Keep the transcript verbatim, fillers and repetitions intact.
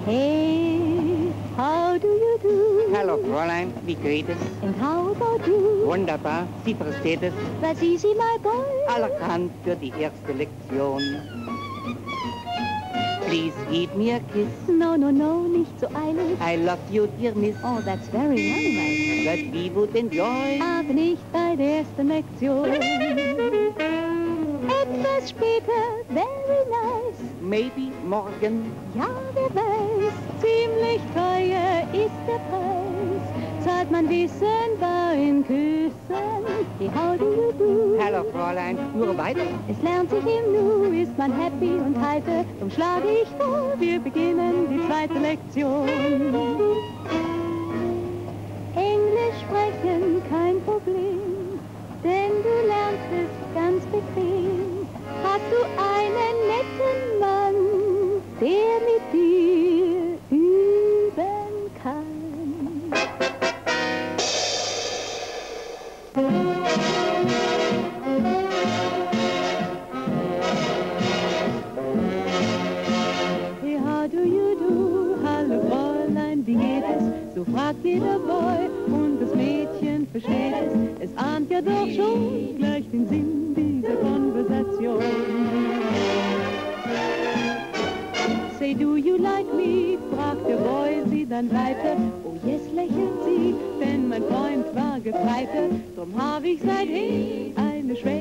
Hey, how do you do? Hallo Fräulein, wie geht es? And how about you? Wunderbar, Sie versteht es. That's easy, my boy. Allerkannt für die erste Lektion. Please give me a kiss. No, no, no, nicht so eilig. I love you, dear miss. Oh, that's very young, That we would enjoy. aber nicht bei der ersten Lektion. Etwas später, very nice. Maybe morgen. Ja, wer weiß, ziemlich teuer ist der Preis. Zahlt man Wissen, bar in Küssen. Hey, how do you do? Hallo Fräulein, nur weiter. Es lernt sich im Nu, ist man happy und heiter. Drum schlage ich vor, wir beginnen die zweite Lektion. Englisch sprechen, kein Problem, denn du lernst es ganz bequem. Hast du einen netten Mann, der mit dir üben kann? Hey, how do you do? Hallo Fräulein, wie geht es? So fragt jeder Boy und das Mädchen versteht es. Es ahnt ja doch schon gleich den Sinn dieser Konversation. Say, do you like me? Fragt der Boy sie dann weiter. Oh yes, lächelt sie, denn mein Freund war Gefreiter. Drum hab ich seitdem eine Schwäche